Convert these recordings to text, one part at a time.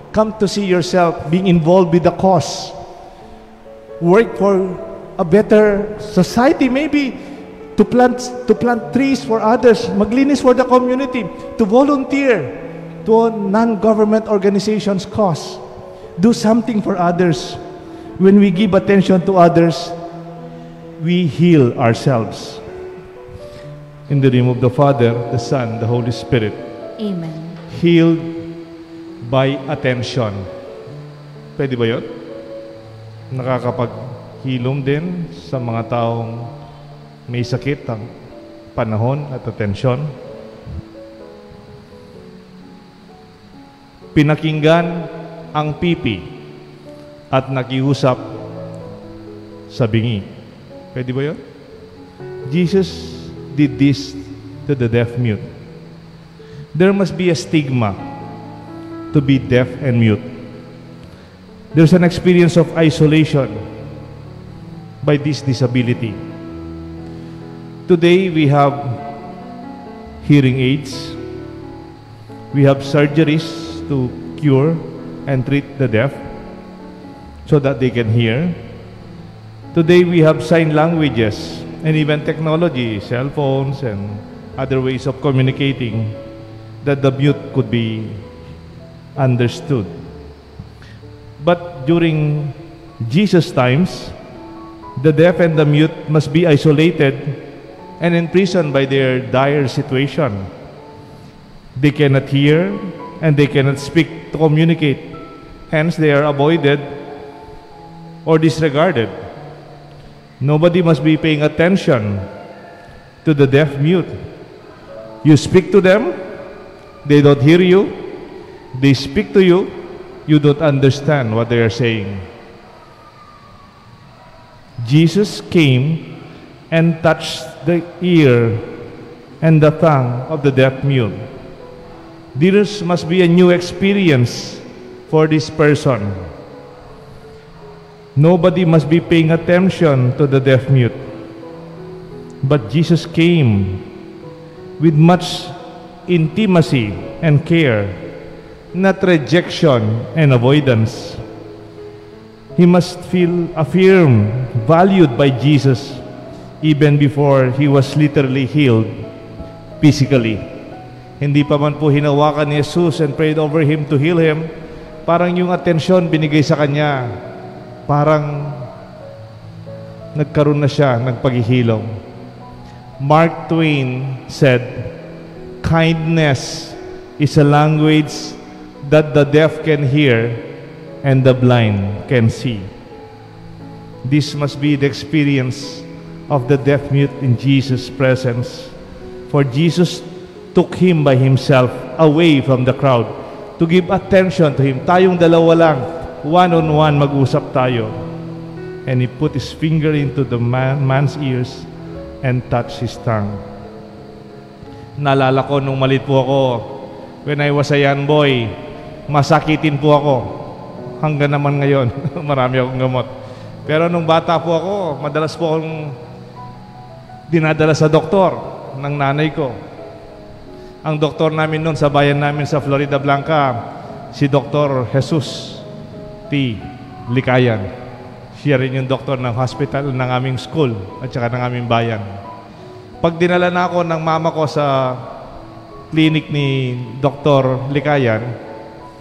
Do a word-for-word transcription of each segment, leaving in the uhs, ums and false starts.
Come to see yourself being involved with the cause. Work for a better society, maybe to plant to plant trees for others, maglinis for the community, to volunteer to a non-government organization's cause. Do something for others. When we give attention to others, we heal ourselves. In the name of the Father, the Son, the Holy Spirit. Amen. Healed by attention. Pwede ba yun? Nakakapaghilom din sa mga taong may sakit ang panahon at atensyon. Pinakinggan ang pipi at nakiusap sa bingi. Pwede ba yun? Jesus did this to the deaf-mute. There must be a stigma to be deaf and mute. There's an experience of isolation by this disability. Today we have hearing aids. We have surgeries to cure and treat the deaf so that they can hear. Today we have sign languages and even technology, cell phones and other ways of communicating that the mute could be understood. But during Jesus' times, the deaf and the mute must be isolated and imprisoned by their dire situation. They cannot hear and they cannot speak to communicate. Hence, they are avoided or disregarded. Nobody must be paying attention to the deaf-mute. You speak to them, they don't hear you. They speak to you, you don't understand what they are saying. Jesus came and touched the ear and the tongue of the deaf-mute. This must be a new experience for this person. Nobody must be paying attention to the deaf-mute. But Jesus came with much intimacy and care, not rejection and avoidance. He must feel affirmed, valued by Jesus, even before he was literally healed physically. Hindi pa man po hinawakan ni Jesus and prayed over him to heal him, parang yung atensyon binigay sa kanya, parang nagkaroon na siya ng paghihilom. Mark Twain said, kindness is a language that the deaf can hear and the blind can see. This must be the experience of the deaf-mute in Jesus' presence. For Jesus took him by himself away from the crowd to give attention to him. Tayong dalawa lang, one-on-one mag-usap tayo. And he put his finger into the man, man's ears and touched his tongue. Naalala ko nung malit po ako, when I was a young boy, masakitin po ako. Hanggang naman ngayon, marami akong gamot. Pero nung bata po ako, madalas po akong dinadala sa doktor ng nanay ko. Ang doktor namin noon sa bayan namin sa Florida Blanca, si Doctor Jesus T. Likayan. Siya rin yung doktor ng hospital ng aming school at saka ng aming bayan. Pag dinala na ako ng mama ko sa clinic ni Doctor Likayan,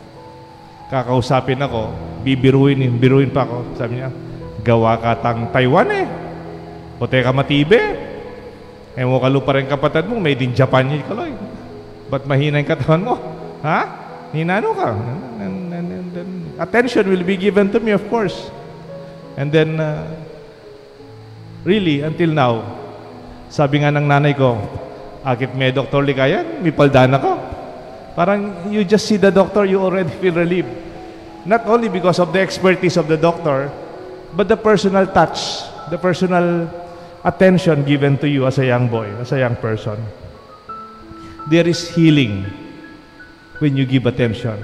kakausapin ako, bibiruin, biruin pa ako. Sabi niya, gawa ka tang Taiwan eh. O teka matibe. Eh mo kalo pa rin kapatid mo, made in Japan yun kaloy. Ba't mahina yung katawan mo? Ha? Hinano ka? And, and, and, and, attention will be given to me, of course. And then, uh, really, until now, sabi nga ng nanay ko, akit may Doktor Likayan, may paldana ko. Parang you just see the doctor, you already feel relieved. Not only because of the expertise of the doctor, but the personal touch, the personal attention given to you as a young boy, as a young person. There is healing when you give attention.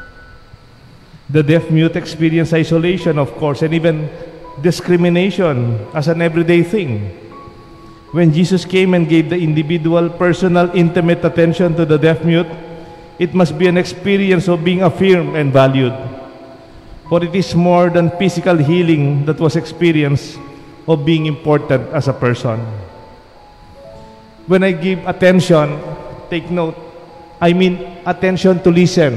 The deaf-mute experience isolation, of course, and even discrimination as an everyday thing. When Jesus came and gave the individual, personal, intimate attention to the deaf-mute, It must be an experience of being affirmed and valued. For it is more than physical healing that was experienced of being important as a person. When I give attention, take note, I mean attention to listen.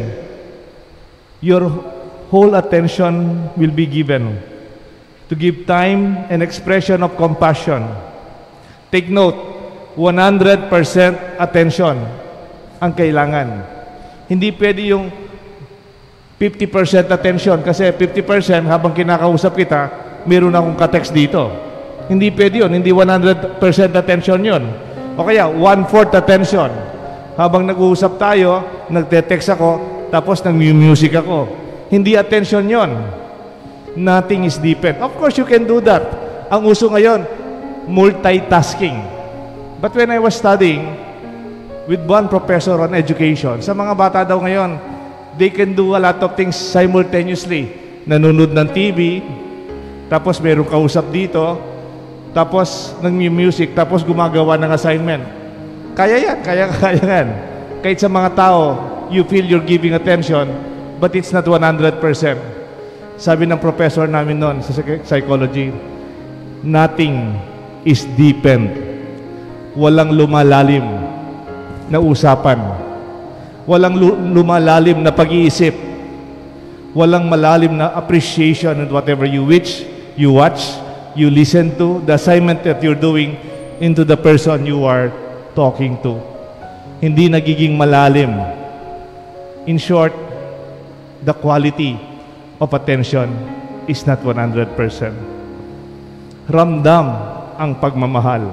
Your whole attention will be given to give time and expression of compassion. Take note, one hundred percent attention ang kailangan. Hindi pwede yung fifty percent attention kasi fifty percent habang kinakausap kita, meron akong ka-text dito. Hindi pwede yun, hindi one hundred percent attention yun. O kaya, one-fourth attention. Habang nag-uusap tayo, nagte-text ako, tapos nag-music ako. Hindi attention yon. Nothing is deepened. Of course, you can do that. Ang uso ngayon, multitasking. But when I was studying with one professor on education, sa mga bata daw ngayon, they can do a lot of things simultaneously. Nanonood ng T V, tapos mayroong kausap dito, tapos nag-music, tapos gumagawa ng assignment. Kaya yan, kaya kaya yan. Kahit sa mga tao, you feel you're giving attention, but it's not one hundred percent. Sabi ng professor namin noon sa psychology, nothing is deepened. Walang lumalalim na usapan. Walang lumalalim na pag-iisip. Walang malalim na appreciation in whatever you which you watch, you listen to, the assignment that you're doing into the person you are talking to. Hindi nagiging malalim. In short, the quality of attention is not one hundred percent. Ramdam ang pagmamahal.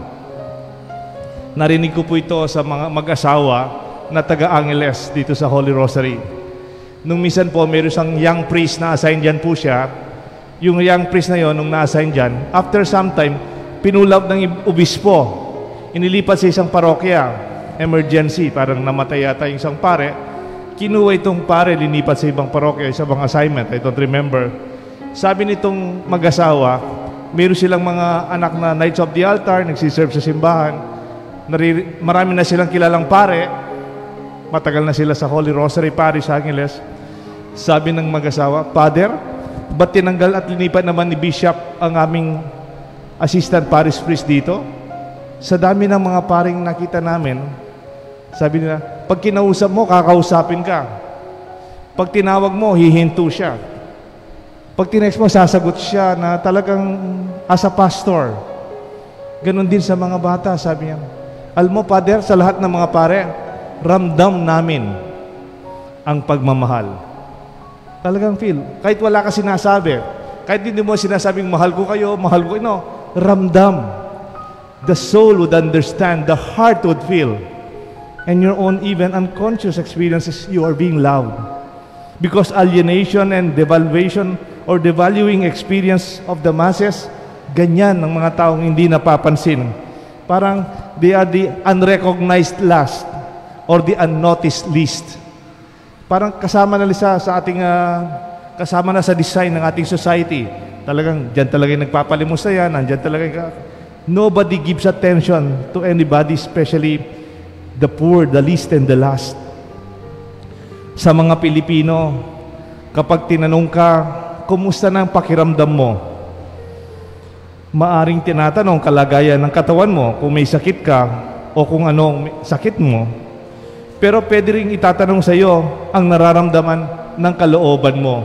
Narinig ko po ito sa mga mag-asawa na taga-Angeles dito sa Holy Rosary. Nung minsan po, mayroon siyang young priest na assign dyan po siya. Yung young priest na yon, nung na-assign dyan, after some time, pinulab ng obispo. Inilipat sa isang parokya, emergency, parang namatay yata yung isang pare. Kinuha itong pare, linipat sa ibang parokya, sa ibang assignment, I don't remember. Sabi nitong mag-asawa, mayroon silang mga anak na Knights of the Altar, nagsiserve sa simbahan. Nariri- marami na silang kilalang pare. Matagal na sila sa Holy Rosary Parish sa Angeles. Sabi ng mag-asawa, Father, ba't tinanggal at linipat naman ni Bishop ang aming assistant parish priest dito? Sa dami ng mga paring nakita namin, sabi nila, pag kinausap mo, kakausapin ka. Pag tinawag mo, hihinto siya. Pag tinext mo, sasagot siya na talagang as a pastor. Ganon din sa mga bata, sabi niya. Alam mo, Father, sa lahat ng mga pare, ramdam namin ang pagmamahal. Talagang feel. Kahit wala ka sinasabi, kahit hindi mo sinasabing mahal ko kayo, mahal ko, no, ramdam. The soul would understand, the heart would feel, and your own even unconscious experiences, you are being loved. Because alienation and devaluation or devaluing experience of the masses, ganyan ng mga taong hindi napapansin. Parang they are the unrecognized last or the unnoticed least. Parang kasama na sa, sa ating uh, kasama na sa design ng ating society. Talagang dyan talaga yung nagpapalimusta yan, nandyan talaga yung, nobody gives attention to anybody, especially the poor, the least and the last. Sa mga Pilipino, kapag tinanong ka, kumusta na ang pakiramdam mo? Maaring tinatanong kalagayan ng katawan mo, kung may sakit ka, o kung anong sakit mo. Pero pwede rin itatanong sa iyo ang nararamdaman ng kalooban mo.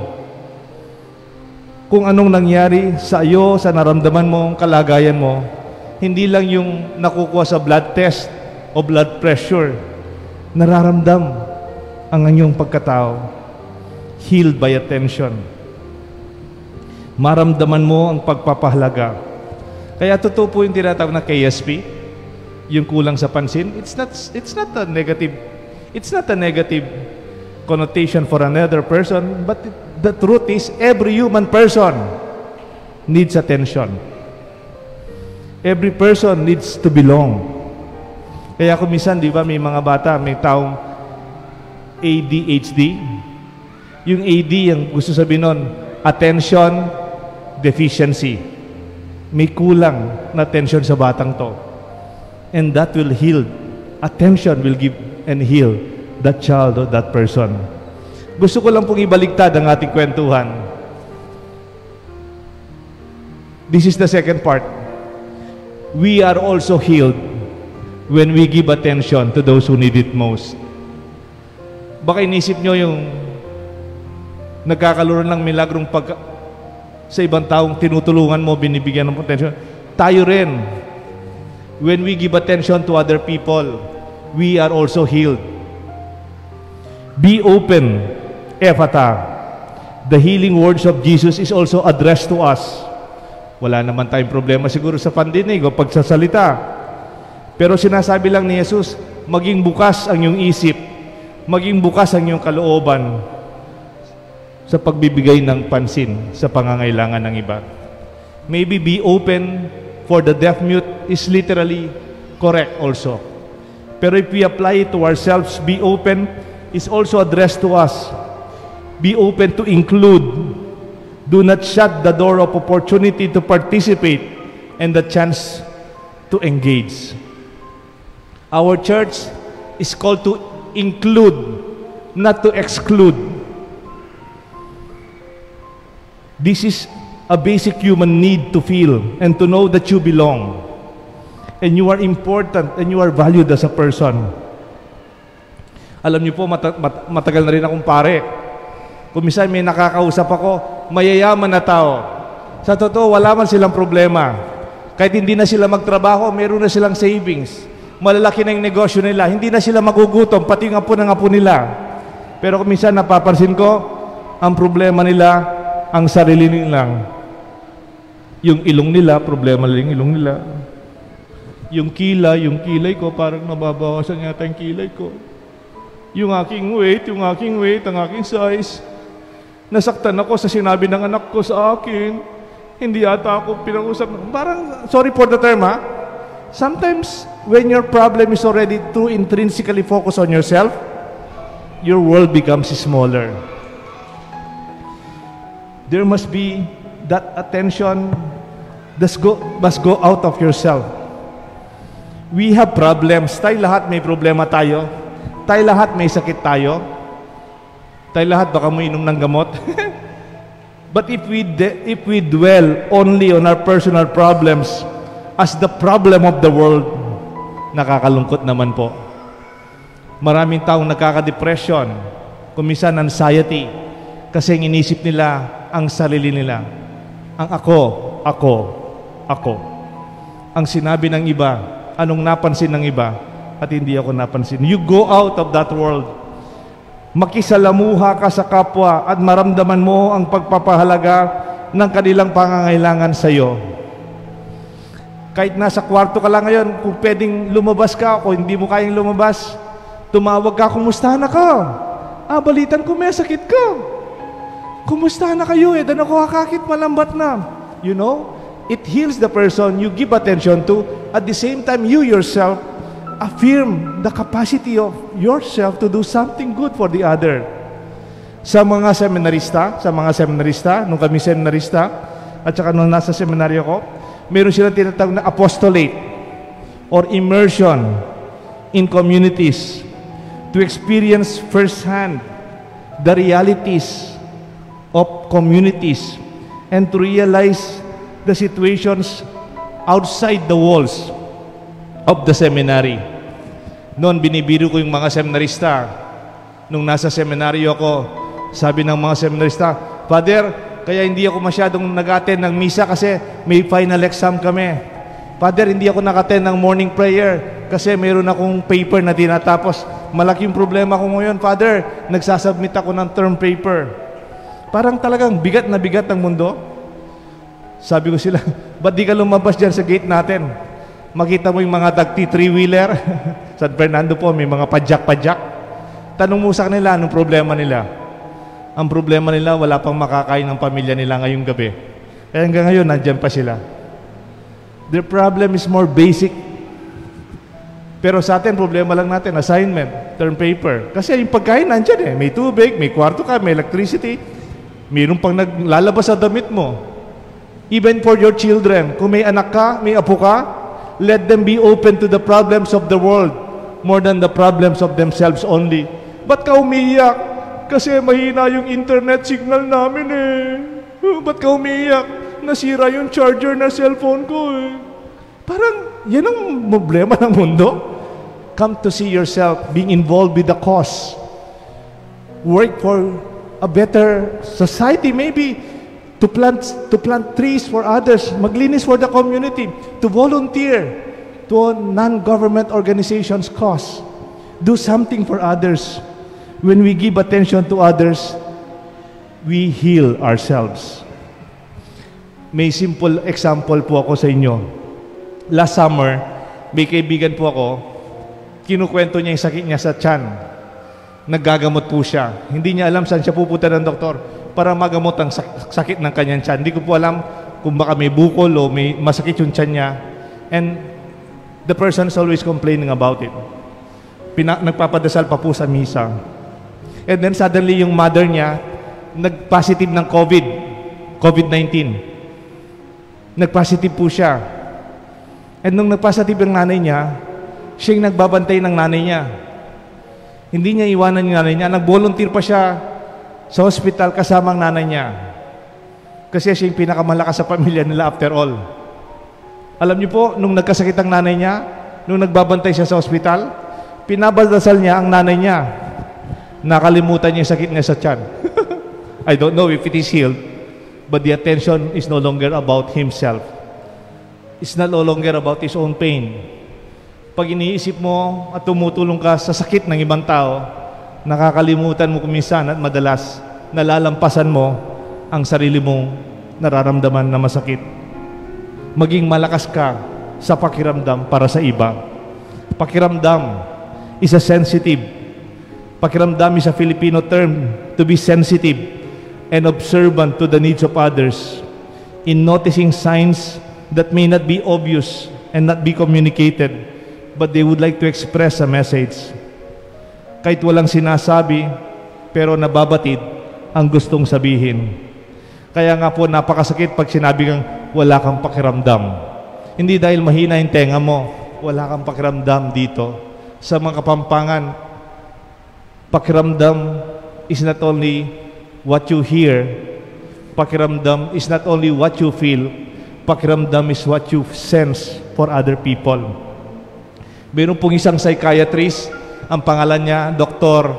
Kung anong nangyari sa iyo, sa naramdaman mo, kalagayan mo, hindi lang yung nakukuha sa blood test o blood pressure, nararamdam ang inyong pagkatao, healed by attention. Maramdaman mo ang pagpapahalaga. Kaya totoo po yung tinatawag na K S P, yung kulang sa pansin. It's not, it's not a negative, it's not a negative connotation for another person, but it, the truth is, every human person needs attention. Every person needs to belong. Kaya kung minsan, di ba, may mga bata, may taong A D H D. Yung A D, yung gusto sabihin nun, attention deficiency. May kulang na attention sa batang to. And that will heal. Attention will give and heal that child or that person. Gusto ko lang pong ibaligtad ang ating kwentuhan. This is the second part. We are also healed when we give attention to those who need it most. Baka inisip nyo yung nagkakaroon ng milagrong pag sa ibang taong tinutulungan mo, binibigyan ng attention. Tayo rin. When we give attention to other people, we are also healed. Be open, Ephata. The healing words of Jesus is also addressed to us. Wala naman tayong problema siguro sa pandinig o pagsasalita. Pero sinasabi lang ni Jesus, maging bukas ang iyong isip, maging bukas ang iyong kalooban sa pagbibigay ng pansin sa pangangailangan ng iba. Maybe be open for the deaf-mute is literally correct also. Pero if we apply it to ourselves, be open is also addressed to us. Be open to include. Do not shut the door of opportunity to participate and the chance to engage. Our church is called to include, not to exclude. This is a basic human need to feel and to know that you belong. And you are important and you are valued as a person. Alam niyo po, mata mat matagal na rin akong pare. Kung minsan may nakakausap ako, mayayaman na tao. Sa totoo, wala man silang problema. Kahit hindi na sila magtrabaho, meron na silang savings. Malalaki na yung negosyo nila. Hindi na sila magugutom, pati yung apo ng apo nila. Pero kung minsan napapansin ko, ang problema nila, ang sarili nilang. Yung ilong nila, problema lang yung ilong nila. Yung kilay, yung kilay ko, parang nababawasan yata yung kilay ko. Yung aking weight, yung aking weight, ang aking size. Nasaktan ako sa sinabi ng anak ko sa akin. Hindi ata ako pinag-usap. Parang, sorry for the term ha. Sometimes, when your problem is already too intrinsically focused on yourself, your world becomes smaller. There must be that attention that go, must go out of yourself. We have problems. Tayo lahat may problema tayo. Tayo lahat may sakit tayo. Tayo lahat baka mo inom ng gamot. But if we if we dwell only on our personal problems as the problem of the world, nakakalungkot naman po. Maraming taong nakaka-depression, kuminsan anxiety, kasi ang inisip nila ang sarili nila. Ang ako, ako, ako. Ang sinabi ng iba, anong napansin ng iba, at hindi ako napansin. You go out of that world. Makisalamuha ka sa kapwa at maramdaman mo ang pagpapahalaga ng kanilang pangangailangan sa iyo. Kahit nasa kwarto ka lang ngayon, kung pwedeng lumabas ka o hindi mo kayang lumabas, tumawag ka, kumusta na ka? Ah, balitan ko may sakit ka. Kumusta na kayo eh? Dan ako kakakit malambat na. You know, it heals the person you give attention to. At the same time, you yourself affirm the capacity of yourself to do something good for the other. Sa mga seminarista, sa mga seminarista, nung kami seminarista, at saka nung nasa seminaryo ko, meron silang tinatawag na apostolate or immersion in communities to experience firsthand the realities of communities and to realize the situations outside the walls of the seminary. Noon, binibiro ko yung mga seminarista. Nung nasa seminaryo ako, sabi ng mga seminarista, Father, kaya hindi ako masyadong nag-attend ng misa kasi may final exam kami. Father, hindi ako nag-attend ng morning prayer kasi mayroon akong paper na tinatapos. Malaking problema ko ngayon, Father, nagsasubmit ako ng term paper. Parang talagang bigat na bigat ang mundo. Sabi ko sila, ba't di ka lumabas dyan sa gate natin? Makita mo yung mga tagti three-wheeler. San Fernando po, may mga padyak-padyak. Tanong mo sa kanila, anong problema nila? Ang problema nila, wala pang makakain ng pamilya nila ngayong gabi. Kaya hanggang ngayon, nandyan pa sila. Their problem is more basic. Pero sa atin, problema lang natin, assignment, term paper. Kasi yung pagkain nandyan eh. May tubig, may kwarto ka, may electricity. Mayroon pang naglalabas sa damit mo. Even for your children, kung may anak ka, may apo ka, let them be open to the problems of the world more than the problems of themselves only. ba't ka umiiyak? Kasi mahina yung internet signal namin eh. Ba't ka umiiyak? Nasira yung charger na cellphone ko eh. Parang, yan ang problema ng mundo. Come to see yourself being involved with the cause. Work for a better society, maybe to plant to plant trees for others, maglinis for the community, to volunteer to a non-government organization's cause. Do something for others. When we give attention to others, we heal ourselves. May simple example po ako sa inyo. Last summer, may kaibigan po ako, kinukwento niya yung sakit niya sa tiyan. Naggagamot po siya. Hindi niya alam saan siya pupunta ng doktor para magamot ang sakit ng kanyang tiyan. Hindi ko po alam kung baka may bukol o may masakit yung tiyan niya. And the person is always complaining about it. Pina nagpapadasal pa po sa misa. And then suddenly yung mother niya, nag-positive ng COVID, COVID nineteen. Nag-positive po siya. And nung nag-positive yung nanay niya, siya yung nagbabantay ng nanay niya. Hindi niya iwanan yung nanay niya. Nag-volunteer pa siya sa hospital kasama ang nanay niya. Kasi siya yung pinakamalakas sa pamilya nila after all. Alam niyo po, nung nagkasakit ang nanay niya, nung nagbabantay siya sa hospital, pinabaldasal niya ang nanay niya. Nakalimutan niya yung sakit niya sa tiyan. I don't know if it is healed, but the attention is no longer about himself. It's not no longer about his own pain. Pag iniisip mo at tumutulong ka sa sakit ng ibang tao, nakakalimutan mo kuminsan at madalas nalalampasan mo ang sarili mong nararamdaman na masakit. Maging malakas ka sa pakiramdam para sa iba. Pakiramdam is a sensitive. Pakiramdam is a Filipino term to be sensitive and observant to the needs of others in noticing signs that may not be obvious and not be communicated, but they would like to express a message. Kahit walang sinasabi, pero nababatid ang gustong sabihin. Kaya nga po napakasakit pag sinabi kang wala kang pakiramdam. Hindi dahil mahina yung tenga mo, wala kang pakiramdam dito. Sa mga Kapampangan, pakiramdam is not only what you hear, pakiramdam is not only what you feel, pakiramdam is what you sense for other people. Meron pong isang psychiatrist, ang pangalan niya, Doctor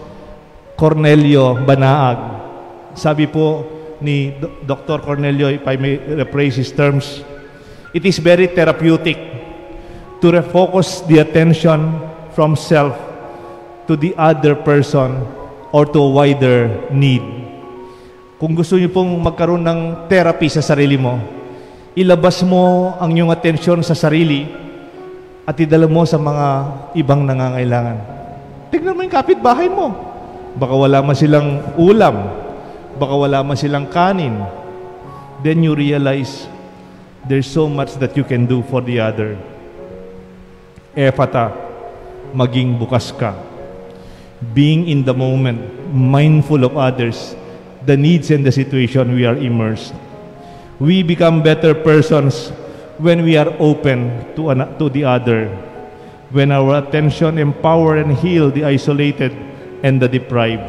Cornelio Banaag. Sabi po ni Doctor Cornelio, if I may rephrase his terms, it is very therapeutic to refocus the attention from self to the other person or to a wider need. Kung gusto niyo pong magkaroon ng therapy sa sarili mo, ilabas mo ang iyong atensyon sa sarili at idala mo sa mga ibang nangangailangan. Tignan mo yung kapitbahay mo. Baka wala man silang ulam. Baka wala man silang kanin. Then you realize there's so much that you can do for the other. Ephata, maging bukas ka. Being in the moment, mindful of others, the needs and the situation we are immersed. We become better persons when we are open to, an, to the other, when our attention empower and heal the isolated and the deprived.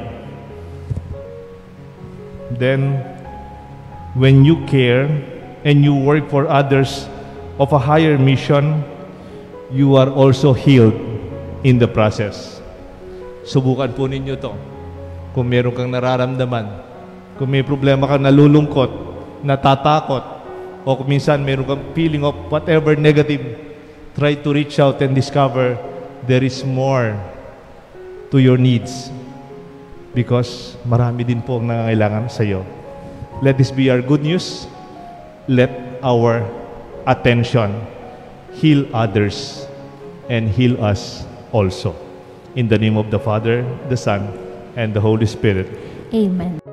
Then, when you care and you work for others of a higher mission, you are also healed in the process. Subukan po ninyo to. Kung meron kang nararamdaman, kung may problema kang nalulungkot, natatakot, o kung minsan meron kang feeling of whatever negative, try to reach out and discover there is more to your needs because marami din po ang nangangailangan sa iyo. Let this be our good news. Let our attention heal others and heal us also. In the name of the Father, the Son, and the Holy Spirit. Amen.